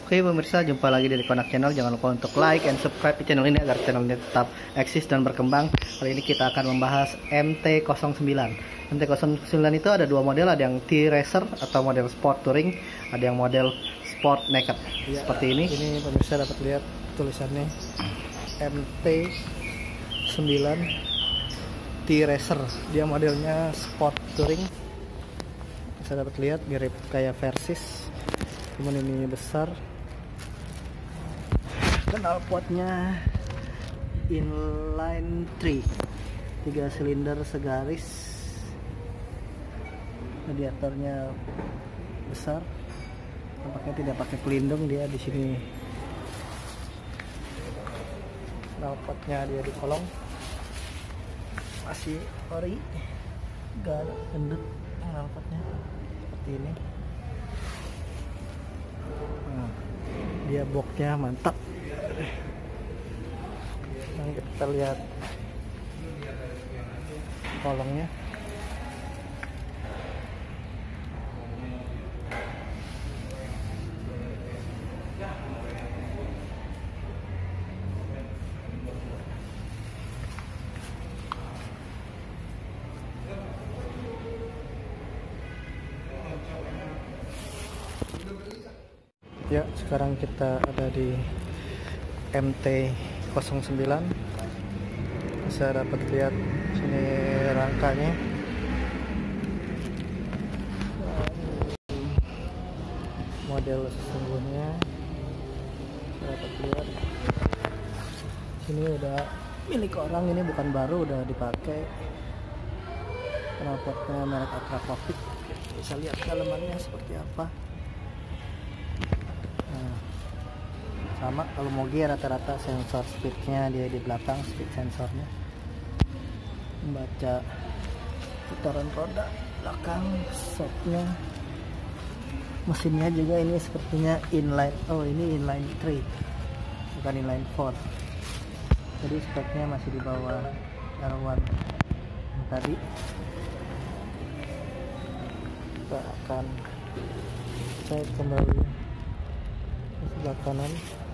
Oke pemirsa, jumpa lagi dari Konak Channel. Jangan lupa untuk like and subscribe di channel ini agar channel ini tetap eksis dan berkembang. Kali ini kita akan membahas MT-09. MT-09 itu ada dua model, ada yang T-Racer atau model Sport Touring, ada yang model Sport Naked. Ya, seperti ini. Ini pemirsa dapat lihat tulisannya MT-9 T-Racer. Dia modelnya Sport Touring. Bisa dapat lihat mirip kayak Versys, cuman ini besar. Knalpotnya inline 3 silinder segaris, radiatornya besar, tampaknya tidak pakai pelindung dia di sini. Knalpotnya dia di kolong, masih ori, gak ada gendut knalpotnya seperti ini. Nah, dia boxnya mantap. Nah, kita lihat kolongnya. Ya, sekarang kita ada di MT-09. Bisa dapat lihat sini rangkanya. Model sesungguhnya bisa dapat lihat. Sini udah milik orang, ini bukan baru, udah dipakai. Knalpotnya merek Akrapovic. Bisa lihat dalamannya seperti apa. Sama kalau Moge rata-rata sensor speednya dia di belakang, speed sensornya, membaca putaran roda belakang, shocknya, mesinnya juga ini sepertinya inline. Oh, ini inline 3 bukan inline 4, jadi speknya masih di bawah R1 yang tadi. Kita akan cek kembali ke sebelah kanan.